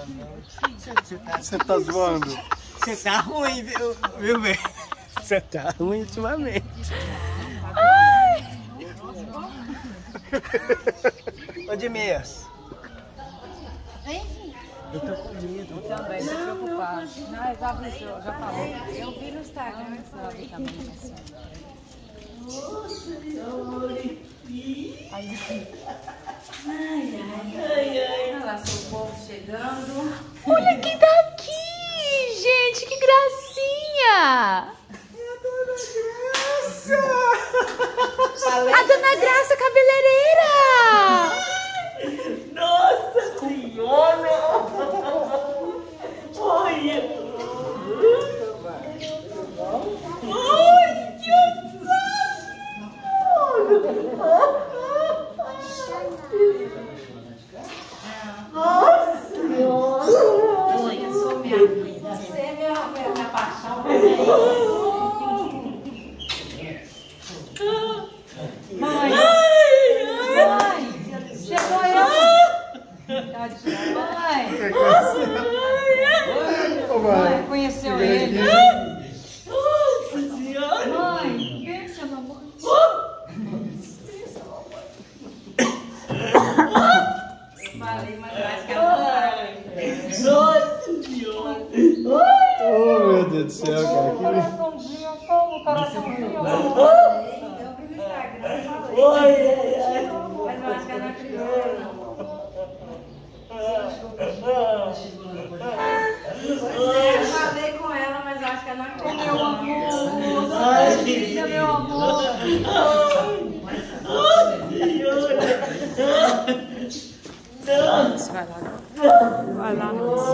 Você tá zoando? Você tá ruim, viu, velho? Você tá ruim ultimamente. Ô, Dimias. Eu tô com medo. Eu também, tô preocupada. Não, já avisou, já falou. Eu vi no Instagram também. Olha lá, seu povo chegando. Olha quem tá aqui, gente, que gracinha! É a Dona Graça! A Dona Graça cabeleireira! Nossa Senhora! Olha! Ai, que Nossa Senhora! Oi, eu sou minha filha. Você é minha paixão. Mãe! Mãe! Chegou eu! Tadinha, mãe! Mãe, conheceu ele? Nossa Senhora! Mãe, pensa, mamãe. Falei, mas eu acho que ela Nossa Senhora! Oh, meu Deus do céu, cara. coraçãozinho, como coraçãozinho. Eu vi no Instagram, falei. Oi, Mas eu acho que ela não acreditou, não. Eu falei com ela, mas eu acho que ela não acreditou. Meu amor, filha, meu amor. Vai lá,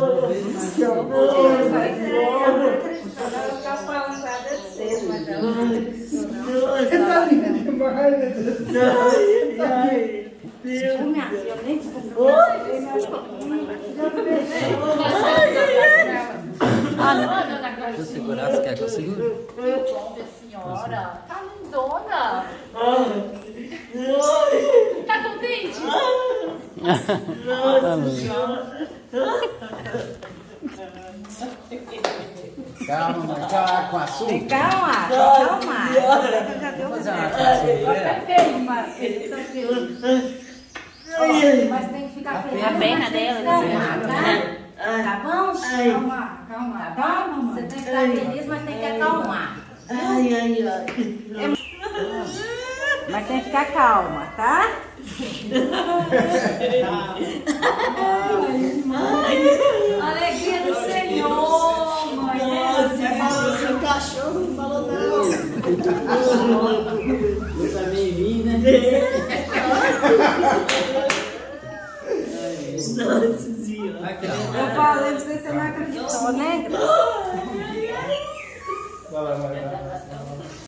Se eu segurar, você quer que eu segure? senhora. Tá lindona. Tá contente? Calma, mãe. Calma, com açúcar. Calma, calma. Vou fazer uma caceira. Mas tem que ficar feliz. A perna dela. Tá bom? Calma, calma. Tá bom? Você tem que estar feliz, mas tem que acalmar. Mas tem que ficar calma, tá? Alegria do Senhor, mãe. Você falou seu cachorro, não falou não. Eu também vim, né? Nossa Senhora! Eu falei pra você, você não acreditou, né? Vai lá, vai lá.